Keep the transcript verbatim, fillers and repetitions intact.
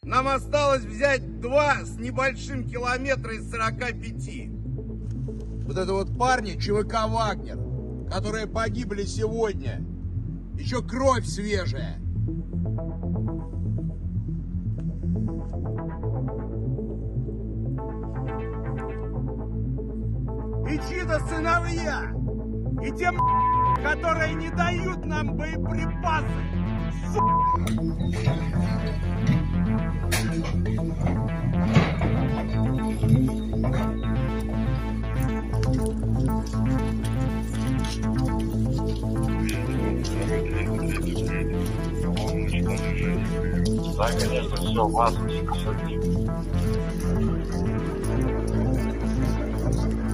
Нам осталось взять два с небольшим километра из сорока пяти. Вот это вот парни ЧВК «Вагнер», которые погибли сегодня. Еще кровь свежая. И чьи-то сыновья. И тем, которые не дают нам боеприпасы. Да, конечно, все, вас не посадили.